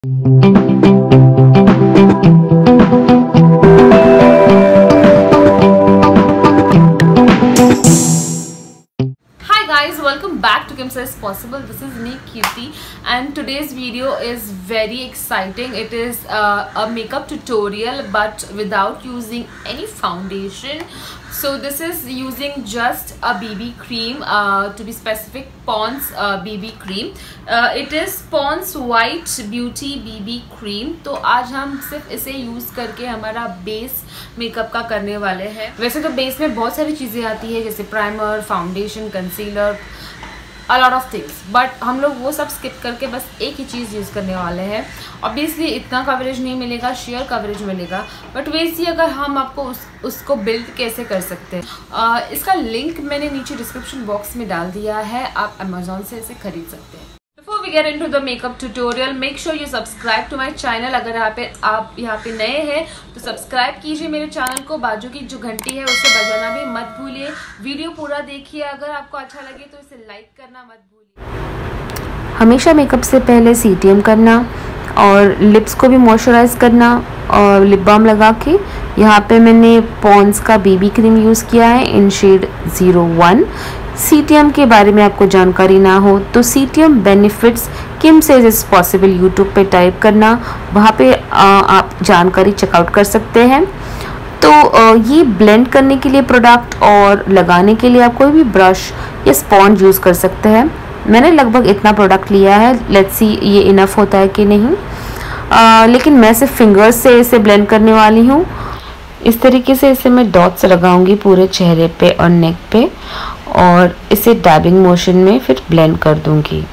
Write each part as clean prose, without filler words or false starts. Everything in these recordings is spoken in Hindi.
Welcome back to Kim Says Possible. This is me, Kirti, and today's video is very exciting. It is a makeup tutorial but without using any foundation. So this is using just a BB cream, to be specific, Pond's BB cream. It is Pond's White Beauty BB cream. तो आज हम सिर्फ इसे यूज़ करके हमारा बेस मेकअप का करने वाले हैं। वैसे तो बेस में बहुत सारी चीज़ें आती है जैसे primer, foundation, concealer, a lot of things, but हम लोग वो सब स्किप करके बस एक ही चीज़ यूज़ करने वाले हैं। ऑब्वियसली इतना कवरेज नहीं मिलेगा, शेयर कवरेज मिलेगा, बट वैसे अगर हम आपको उसको बिल्ड कैसे कर सकते हैं, इसका लिंक मैंने नीचे डिस्क्रिप्शन बॉक्स में डाल दिया है, आप अमेजोन से इसे खरीद सकते हैं। Before we get into the makeup tutorial, make sure you subscribe to my channel। अगर आप यहाँ पे नए हैं तो सब्सक्राइब कीजिए मेरे चैनल को, बाजू की जो घंटी है उसे बजाना भी मत भूलिए। वीडियो पूरा देखिए, अगर आपको अच्छा लगे तो इसे लाइक करना मत भूलिए। हमेशा मेकअप से पहले CTM करना और लिप्स को भी मॉइस्चराइज करना और लिप बाम लगा के। यहाँ पे मैंने पॉन्ड्स का BB क्रीम यूज़ किया है इन शेड 01। CTM के बारे में आपको जानकारी ना हो तो CTM benefits Kim says is possible YouTube पे टाइप करना, वहाँ पे आप जानकारी चेकआउट कर सकते हैं। तो ये ब्लेंड करने के लिए प्रोडक्ट और लगाने के लिए आप कोई भी ब्रश या स्पॉन्ज यूज़ कर सकते हैं। मैंने लगभग इतना प्रोडक्ट लिया है, लेट्स सी ये इनफ होता है कि नहीं। लेकिन मैं सिर्फ फिंगर्स से इसे ब्लेंड करने वाली हूँ। इस तरीके से इसे मैं डॉट्स लगाऊंगी पूरे चेहरे पे और नेक पे और इसे डैबिंग मोशन में फिर ब्लेंड कर दूंगी।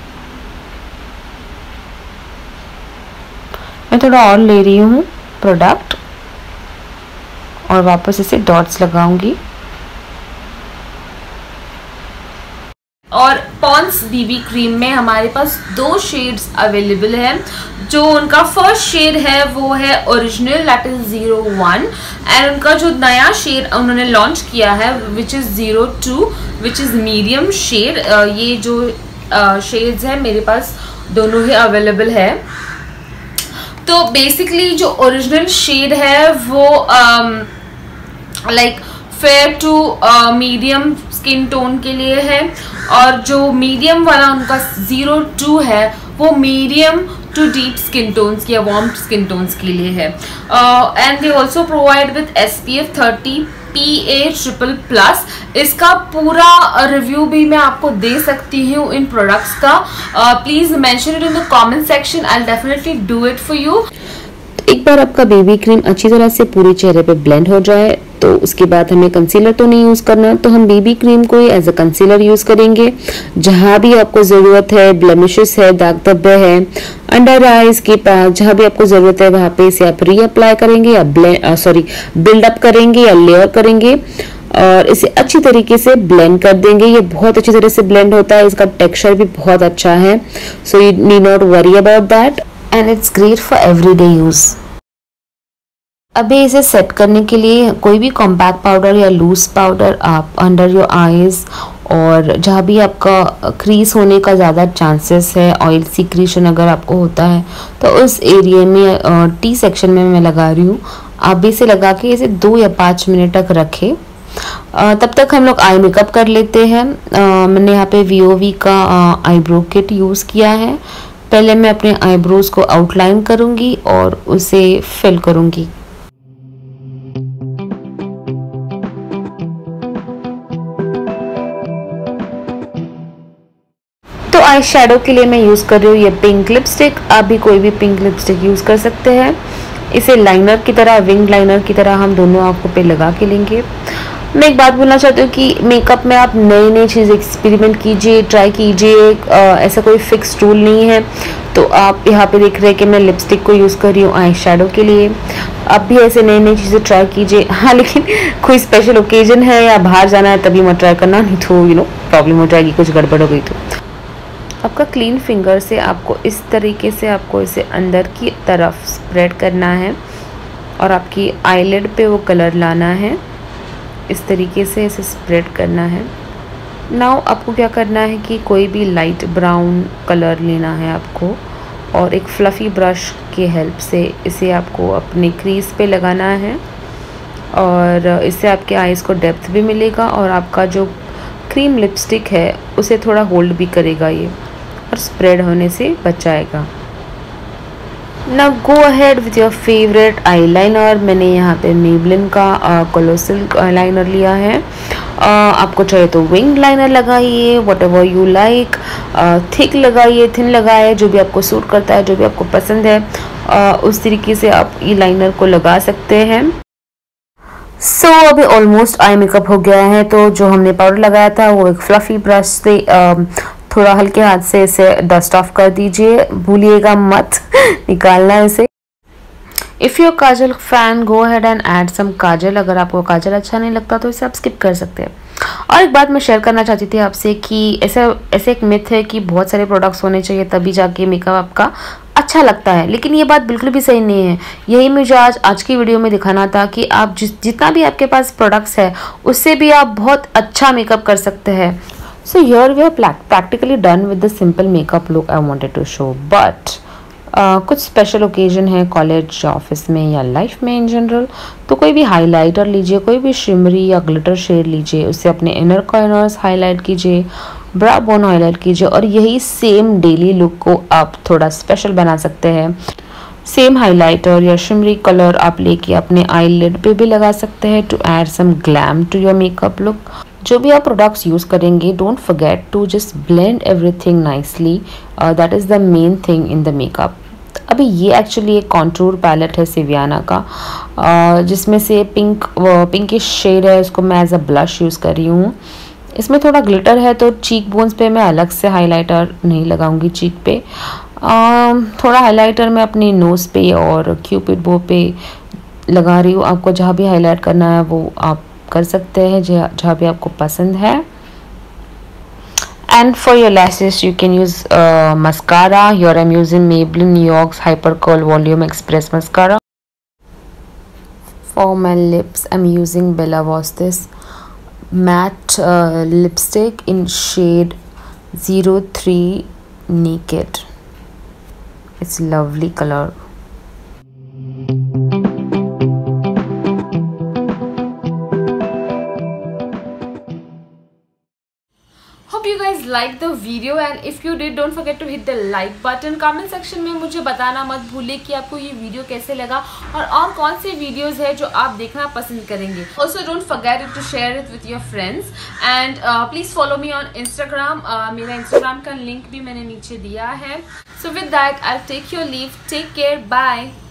मैं थोड़ा और ले रही हूँ प्रोडक्ट और वापस इसे डॉट्स लगाऊंगी। और पॉन्ड्स BB क्रीम में हमारे पास 2 शेड्स अवेलेबल हैं। जो उनका फर्स्ट शेड है वो है ओरिजिनल, दैट इज 01, एंड उनका जो नया शेड उन्होंने लॉन्च किया है which is 02, which is medium shade. ये जो शेड्स हैं मेरे पास दोनों ही अवेलेबल है। तो बेसिकली जो ओरिजिनल शेड है वो like fair to medium skin tone के लिए है, और जो मीडियम वाला उनका 02 है वो medium to deep skin tones या वार्म स्किन टोन्स के लिए है। And they also provide with SPF 30 PA++। इसका पूरा रिव्यू भी मैं आपको दे सकती हूँ इन प्रोडक्ट्स का। Please mention it in the comment section, I will definitely do it for you. एक बार आपका BB क्रीम अच्छी तरह से पूरे चेहरे पे ब्लेंड हो जाए तो उसके बाद हमें कंसीलर तो नहीं यूज़ करना, तो हम BB क्रीम को एज अ कंसीलर यूज़ करेंगे। जहाँ भी आपको ज़रूरत है, ब्लेमिशेस है, दाग धब्बे है, अंडर आईज के पास जहाँ भी आपको ज़रूरत है वहाँ पे इसे आप रीअप्लाई करेंगे या बिल्डअप करेंगे या लेयर करेंगे और इसे अच्छी तरीके से ब्लेंड कर देंगे। ये बहुत अच्छी तरह से ब्लेंड होता है, इसका टेक्सचर भी बहुत अच्छा है, so you need not worry about that and it's great for everyday use. अभी इसे सेट करने के लिए कोई भी कॉम्पैक्ट पाउडर या लूज पाउडर आप अंडर योर आईज और जहाँ भी आपका क्रीज होने का ज़्यादा चांसेस है, ऑयल सीक्रेशन अगर आपको होता है तो उस एरिया में T सेक्शन में मैं लगा रही हूँ। आप भी इसे लगा के इसे 2 या 5 मिनट तक रखें। तब तक हम लोग आई मेकअप कर लेते हैं। मैंने यहाँ पे VOV का आईब्रो किट यूज़ किया है। पहले मैं अपने आईब्रोज को आउटलाइन करूँगी और उसे फिल करूँगी। तो आई शेडो के लिए मैं यूज़ कर रही हूँ ये पिंक लिपस्टिक। आप भी कोई भी पिंक लिपस्टिक यूज़ कर सकते हैं। इसे लाइनर की तरह, विंग लाइनर की तरह हम दोनों आंखों पे लगा के लेंगे। मैं एक बात बोलना चाहती हूँ कि मेकअप में आप नई नई चीज़ एक्सपेरिमेंट कीजिए, ट्राई कीजिए। ऐसा कोई फिक्स रूल नहीं है। तो आप यहाँ पे देख रहे हैं कि मैं लिपस्टिक को यूज़ कर रही हूँ आई शेडो के लिए। आप भी ऐसे नई नई चीज़ें ट्राई कीजिए। हाँ, लेकिन कोई स्पेशल ओकेजन है या बाहर जाना है तभी मत ट्राई करना, नहीं तो प्रॉब्लम हो जाएगी, कुछ गड़बड़ हो गई तो। आपका क्लीन फिंगर से आपको इस तरीके से आपको इसे अंदर की तरफ स्प्रेड करना है और आपकी आईलिड पे वो कलर लाना है। इस तरीके से इसे स्प्रेड करना है। नाउ आपको क्या करना है कि कोई भी लाइट ब्राउन कलर लेना है आपको और एक फ्लफ़ी ब्रश की हेल्प से इसे आपको अपने क्रीज पे लगाना है और इससे आपके आईज़ को डेप्थ भी मिलेगा और आपका जो क्रीम लिपस्टिक है उसे थोड़ा होल्ड भी करेगा ये और स्प्रेड होने से बचाएगा। Now go ahead with your favourite eyeliner. मैंने यहाँ पे मेबलिन का कोलोसल आईलाइनर लिया है। आपको चाहिए तो विंग लाइनर लगाइए, whatever you like, thick लगाइए, थिन लगाइए, जो भी आपको सूट करता है, जो भी आपको पसंद है उस तरीके से आप ई लाइनर को लगा सकते हैं। सो अभी ऑलमोस्ट आई मेकअप हो गया है, तो जो हमने पाउडर लगाया था वो एक फ्लफ़ी ब्रश से थोड़ा हल्के हाथ से इसे डस्ट ऑफ कर दीजिए, भूलिएगा मत निकालना इसे। If you kajal fan go ahead and add some kajal. अगर आपको काजल अच्छा नहीं लगता तो इसे आप स्किप कर सकते हैं। और एक बात मैं शेयर करना चाहती थी आपसे कि ऐसे एक मिथ है कि बहुत सारे प्रोडक्ट्स होने चाहिए तभी जाके मेकअप आपका अच्छा लगता है, लेकिन ये बात बिल्कुल भी सही नहीं है। यही मुझे आज की वीडियो में दिखाना था कि आप जितना भी आपके पास प्रोडक्ट्स है उससे भी आप बहुत अच्छा मेकअप कर सकते हैं। So here we are practically done with the simple makeup look I wanted to show, but कुछ स्पेशल ओकेजन है कॉलेज या ऑफिस में या लाइफ में इन जनरल, तो कोई भी हाइलाइटर लीजिए, कोई भी शिमरी या ग्लिटर शेड लीजिए, उससे अपने इनर कॉर्नर्स हाईलाइट कीजिए, ब्रा बोन हाईलाइट कीजिए और यही सेम डेली लुक को आप थोड़ा स्पेशल बना सकते हैं। सेम हाइलाइटर या शिमरी कलर आप लेके अपने आईलिड पे भी लगा सकते हैं to add some glam to your makeup look. जो भी आप प्रोडक्ट्स यूज़ करेंगे, don't forget to just blend everything nicely, that is the main thing in the makeup. अभी ये एक्चुअली एक कॉन्टूर पैलेट है सिवियाना का, जिसमें से पिंकिश शेड है, उसको मैं एज अ ब्लश यूज़ कर रही हूँ। इसमें थोड़ा ग्लिटर है तो चीक बोन्स पे मैं अलग से हाइलाइटर नहीं लगाऊंगी चीक पे। थोड़ा हाइलाइटर मैं अपनी नोज़ पे और क्यूपिड बो पे लगा रही हूँ। आपको जहाँ भी हाईलाइट करना है वो आप कर सकते हैं जहाँ भी आपको पसंद है। And for your lashes you can use mascara. Your I am using Maybelline New York's Hyper Curl Volume Express Mascara. For my lips I'm using Bella Vostis matte lipstick in shade 03 Naked. It's lovely color. Hope you guys liked the video, and if you did, don't forget to hit the like button. Comment section में मुझे बताना मत भूलिए कि आपको ये वीडियो कैसे लगा और कौन से वीडियोस है जो आप देखना पसंद करेंगे. Also don't forget to share it with your friends and please follow me on Instagram. मेरा Instagram का लिंक भी मैंने नीचे दिया है. So with that, I'll take your leave. Take care. Bye.